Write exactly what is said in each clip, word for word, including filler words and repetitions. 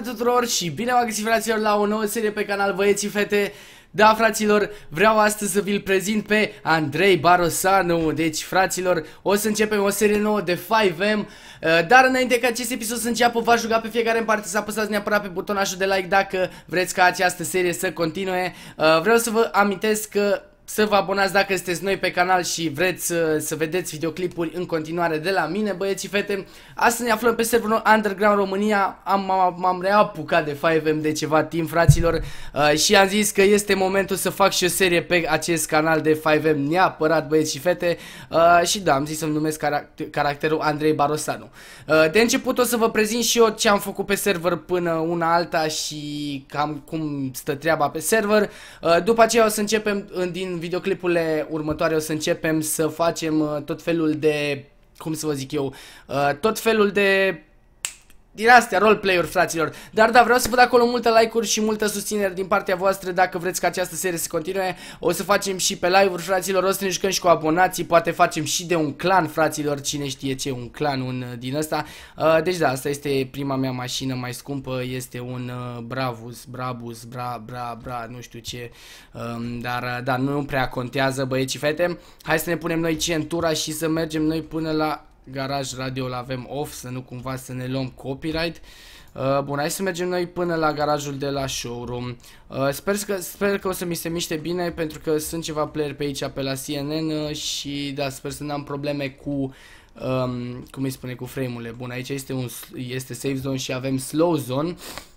tuturor și bine v-am găsit, fraților, la o nouă serie pe canal Băieții Fete. Da, fraților, vreau astăzi să vi-l prezint pe Andrei Barosanu. Deci, fraților, o să începem o serie nouă de cinci M. Dar înainte ca acest episod să înceapă, v-aș ruga pe fiecare în parte să apăsați neapărat pe butonașul de like dacă vreți ca această serie să continue. Vreau să vă amintesc că să vă abonați dacă sunteți noi pe canal și vreți uh, să vedeți videoclipuri în continuare de la mine, băieții fete. Astăzi ne aflăm pe serverul Underground România. M-am reapucat de cinci M de ceva timp, fraților, uh, și am zis că este momentul să fac și o serie pe acest canal de cinci M neapărat, băieți și fete. uh, Și da, am zis să-mi numesc caract caracterul Andrei Barosanu. uh, De început o să vă prezint și eu ce am făcut pe server până una alta și cam cum stă treaba pe server. uh, După aceea o să începem din videoclipurile următoare, o să începem să facem uh, tot felul de, cum să vă zic eu, uh, tot felul de din astea, roleplay-uri, fraților. Dar da, vreau să văd acolo multe like-uri și multă susținere din partea voastră dacă vreți ca această serie să continue. O să facem și pe live-uri, fraților, o să ne jucăm și cu abonații, poate facem și de un clan, fraților, cine știe ce, un clan, un din ăsta. uh, Deci da, asta este prima mea mașină mai scumpă, este un uh, Bravus, Brabus, Bra, Bra, Bra, nu știu ce, um, dar uh, da, nu prea contează, băieți și fete. Hai să ne punem noi centura și să mergem noi până la garaj. Radio îl avem off, să nu cumva să ne luăm copyright. uh, Bun, hai să mergem noi până la garajul de la showroom. uh, sper, că, sper că o să mi se miște bine, pentru că sunt ceva player pe aici pe la C N N uh, și da, sper să n-am probleme cu um, cum îi spune, cu frame-urile. Bun, aici este, un, este safe zone și avem slow zone.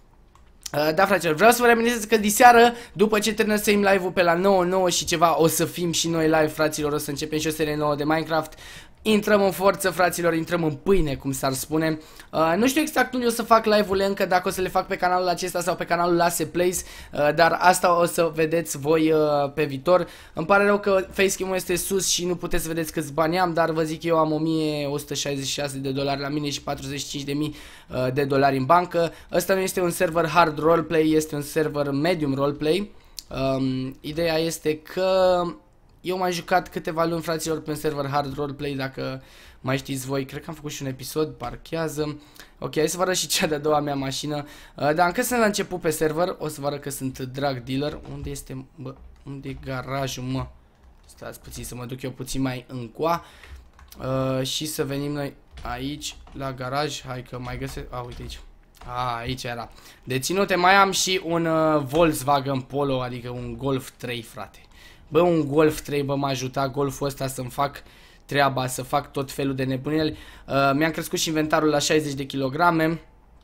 Uh, da, fraților, vreau să vă reamintesc că diseară, după ce termină să im live-ul pe la nouă, nouă și ceva, o să fim și noi live, fraților, o să începem și o serie nouă de Minecraft. Intrăm în forță, fraților, intrăm în pâine, cum s-ar spune. uh, Nu știu exact unde o să fac live-urile încă, dacă o să le fac pe canalul acesta sau pe canalul Lase Plays, uh, dar asta o să vedeți voi uh, pe viitor. Îmi pare rău că facecam-ul este sus și nu puteți să vedeți câți bani am, dar vă zic eu, am o mie o sută șaizeci și șase de dolari la mine și patruzeci și cinci de mii uh, de dolari în bancă. Ăsta nu este un server hard roleplay, este un server medium roleplay. um, Ideea este că eu m-am jucat câteva luni, fraților, pe un server hard roleplay, dacă mai știți voi. Cred că am făcut și un episod, parchează. Ok, hai să vă arăt și cea de-a doua mea mașină. uh, Dar încă sunt la început pe server, o să vă arăt că sunt drug dealer. Unde este, bă, unde e garajul, mă? Stați puțin să mă duc eu puțin mai încoa uh, și să venim noi aici, la garaj. Hai că mai găsesc, a, uite aici. A, aici era. Deținute, mai am și un uh, Volkswagen Polo, adică un Golf trei, frate. Bă, un Golf trei, bă, m-a ajutat Golful ăsta să-mi fac treaba, să fac tot felul de nebuneli. uh, Mi-am crescut și inventarul la șaizeci de kilograme.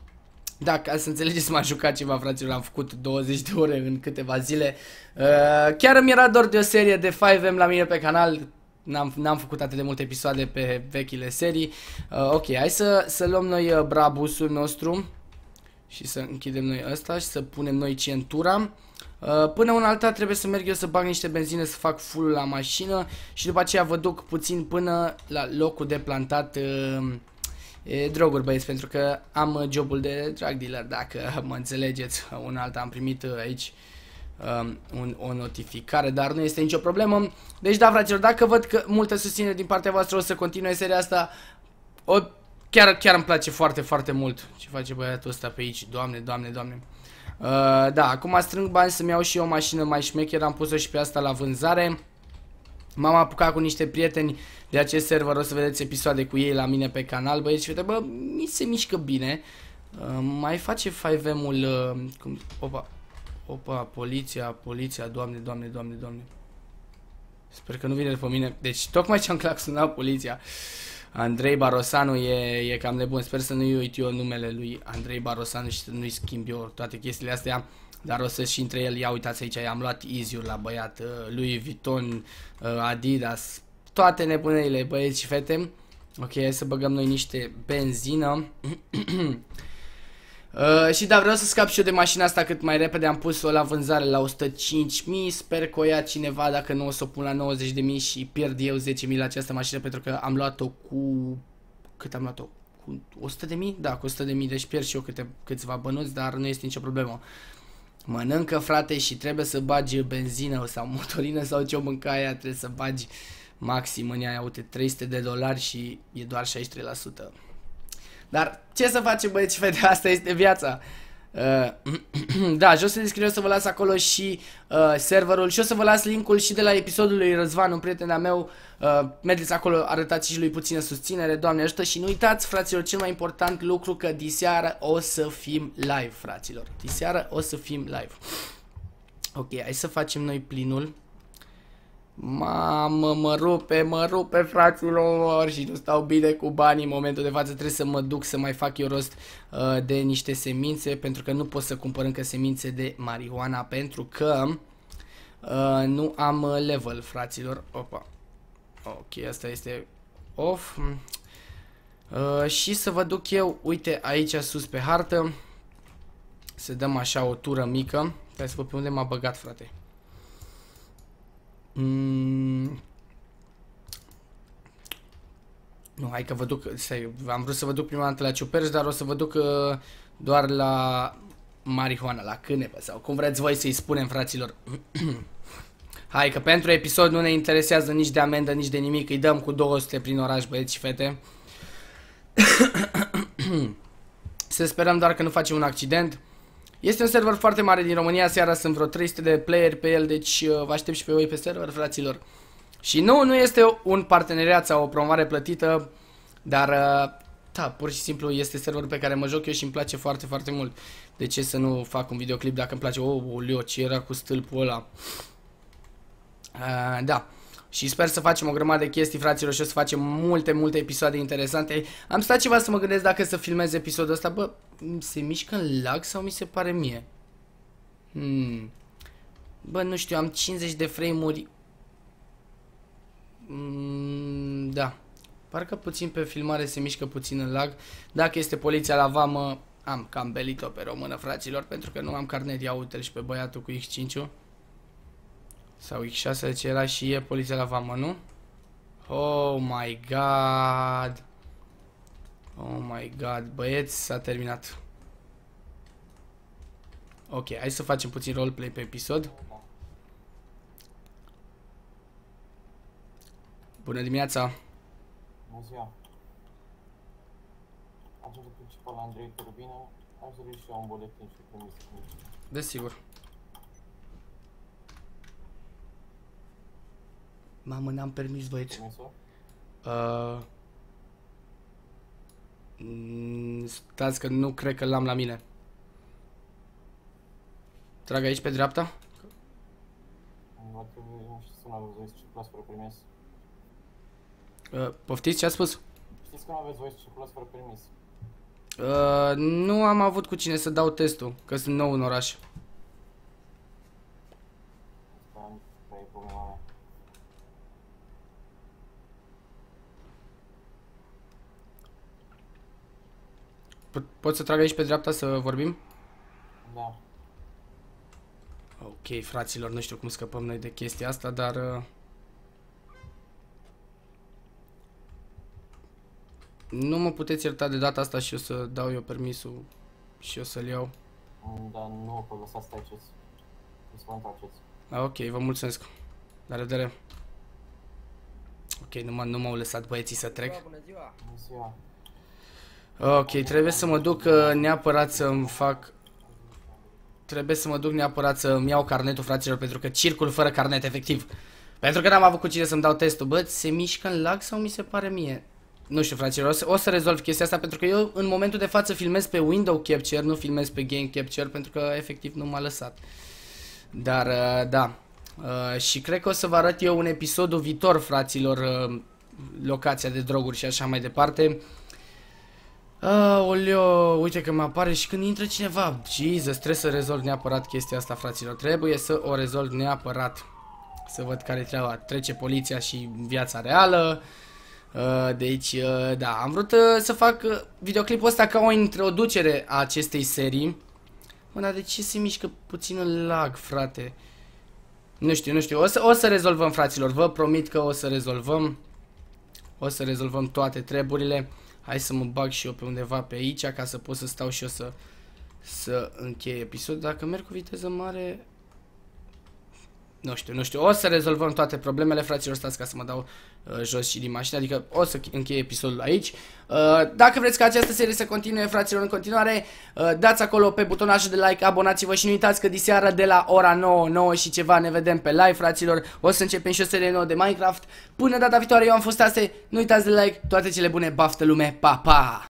Da, ca să înțelegeți, m-a jucat ceva, fraților, am făcut douăzeci de ore în câteva zile. uh, Chiar îmi era dor de o serie de cinci M la mine pe canal. N-am făcut atât de multe episoade pe vechile serii. uh, Ok, hai să, să luăm noi uh, Brabusul nostru și să închidem noi ăsta și să punem noi centura. Uh, până una alta trebuie să merg eu să bag niște benzină, să fac full la mașină și după aceea vă duc puțin până la locul de plantat uh, e, droguri, băieți, pentru că am uh, jobul de drug dealer, dacă mă înțelegeți. Una alta am primit uh, aici uh, un, o notificare, dar nu este nicio problemă. Deci da, fraților, dacă văd că multă susținere din partea voastră, o să continue seria asta. O, chiar, chiar îmi place foarte, foarte mult ce face băiatul ăsta pe aici. Doamne, doamne, doamne. Uh, da, acum strâng bani să-mi iau și eu o mașină mai șmecheră, am pus-o și pe asta la vânzare. M-am apucat cu niște prieteni de acest server, o să vedeți episoade cu ei la mine pe canal, băieți și fete. Bă, mi se mișcă bine. uh, Mai face cinci M-ul uh, cum... Opa, opa, poliția, poliția, doamne, doamne, doamne, doamne. Sper că nu vine după mine. Deci, tocmai ce am claxonat poliția. Andrei Barosanu e, e cam nebun. Sper să nu-i uit eu numele lui Andrei Barosanu și să nu-i schimb eu toate chestiile astea. Dar o să și între el. Ia uitați aici, am luat Easy-uri la băiat, Louis Vuitton, Adidas, toate nebunele, băieți și fete. Ok, hai să băgăm noi niște benzină. Uh, și da, vreau să scap și eu de mașina asta cât mai repede. Am pus-o la vânzare la o sută cinci mii. Sper că o ia cineva, dacă nu o să o pun la nouăzeci de mii și pierd eu zece mii la această mașină, pentru că am luat-o cu... Cât am luat-o? Cu o sută de mii? Da, cu o sută de mii, deci pierd și eu câte, câțiva bănuți, dar nu este nicio problemă. Mănâncă, frate, și trebuie să bagi benzină sau motorină sau ce o mânca aia, trebuie să bagi maxim în ea. Uite, trei sute de dolari și e doar șaizeci și trei la sută. Dar ce să facem, băieți și fete, asta este viața. Uh, da, jos în descriere o să vă las acolo și uh, serverul și o să vă las linkul și de la episodul lui Răzvan, un prieten al meu. uh, Mergeți acolo, arătați și lui puțină susținere, Doamne ajută. Și nu uitați, fraților, cel mai important lucru, că diseară o să fim live, fraților. Diseară o să fim live. Ok, hai să facem noi plinul. Mamă, mă rupe, mă rupe, fraților, și nu stau bine cu banii în momentul de față. Trebuie să mă duc să mai fac eu rost uh, de niște semințe, pentru că nu pot să cumpăr încă semințe de marihuana, pentru că uh, nu am level, fraților. Opa. Ok, asta este off. Uh, și să vă duc eu, uite, aici sus pe hartă, să dăm așa o tură mică. Hai să văd pe unde m-a băgat, frate. Mm. Nu, hai că vă duc, stai, am vrut să vă duc prima dată la ciuperci, dar o să vă duc uh, doar la marihuana, la cânepă sau cum vreți voi să-i spunem, fraților. Hai că pentru episod nu ne interesează nici de amendă, nici de nimic, îi dăm cu două sute prin oraș, băieți și fete. Să sperăm doar că nu facem un accident. Este un server foarte mare din România, seara sunt vreo trei sute de playeri pe el, deci uh, vă aștept și pe voi pe server, fraților. Și nu, nu este un parteneriat sau o promovare plătită, dar, uh, da, pur și simplu este serverul pe care mă joc eu și îmi place foarte, foarte mult. De ce să nu fac un videoclip dacă îmi place? Oh, oleo, ce era cu stâlpul ăla? Uh, da. Și sper să facem o grămadă de chestii, fraților, și o să facem multe, multe episoade interesante. Am stat ceva să mă gândesc dacă să filmez episodul ăsta. Bă, se mișcă în lag sau mi se pare mie? Hmm. Bă, nu știu, am cincizeci de frame-uri. Hmm, da. Parcă puțin pe filmare se mișcă puțin în lag. Dacă este poliția la vamă, am cam belit-o pe română, fraților, pentru că nu am carnet. Ia uite-l și pe băiatul cu X cinci-ul. Sau X șase, ce era și e poliția la vamă, nu? Oh my god. Oh my god, băieți, s-a terminat. Ok, hai să facem puțin roleplay pe episod. Bună dimineața. Bună ziua. Agentul principal Andrei Turbină. Aș dori și eu un buletin și trimis. Desigur. Mamă, n-am permis, băieți. Uh, stați că nu cred că l-am la mine. Trag aici pe dreapta? Va trebui, nu știu, să nu aveți voie să circulați fără permis. Uh, poftiți ce a spus? Știți că nu aveți voie să circulați fără permis? Uh, nu am avut cu cine să dau testul, că sunt nou în oraș. Asta e problema mea. Pot să trag aici pe dreapta să vorbim? Da. Ok, fraților, nu știu cum scăpăm noi de chestia asta, dar... Uh, nu mă puteți ierta de data asta și o să dau eu permisul și o să-l iau. Dar nu vă lăsați să treceți. Nu să vă întoarceți. Ok, vă mulțumesc. La revedere. Ok, nu m-au lăsat băieții să trec. Bună ziua. Ok, trebuie să mă duc uh, neapărat să-mi fac... Trebuie să mă duc neapărat să-mi iau carnetul, fraților, pentru că circul fără carnet, efectiv. Pentru că n-am avut cu cine să-mi dau testul. Bă, se mișcă în lag sau mi se pare mie? Nu știu, fraților, o să, o să rezolv chestia asta, pentru că eu în momentul de față filmez pe Window Capture, nu filmez pe Game Capture, pentru că efectiv nu m-a lăsat. Dar, uh, da. Uh, și cred că o să vă arăt eu un episodul viitor, fraților, uh, locația de droguri și așa mai departe. Aoleo, uite că mă apare și când intră cineva. Jesus, trebuie să rezolv neapărat chestia asta, fraților. Trebuie să o rezolv neapărat. Să văd care e treaba. Trece poliția și viața reală. Uh, deci, uh, da, am vrut uh, să fac uh, videoclipul ăsta ca o introducere a acestei serii. Mă, dar de ce se mișcă puțin în lag, frate? Nu știu, nu știu. O să, o să rezolvăm, fraților. Vă promit că o să rezolvăm. O să rezolvăm toate treburile. Hai să mă bag și eu pe undeva pe aici, ca să pot să stau și eu să, să închei episodul. Dacă merg cu viteză mare... Nu știu, nu știu, o să rezolvăm toate problemele, fraților, stați ca să mă dau uh, jos și din mașină, adică o să închei episodul aici. Uh, dacă vreți ca această serie să continue, fraților, în continuare, uh, dați acolo pe butonajul de like, abonați-vă și nu uitați că diseară de la ora nouă, nouă și ceva ne vedem pe live, fraților, o să începem și o serie nouă de Minecraft. Până data viitoare, eu am fost Ase, nu uitați de like, toate cele bune, baftă lume, pa, pa!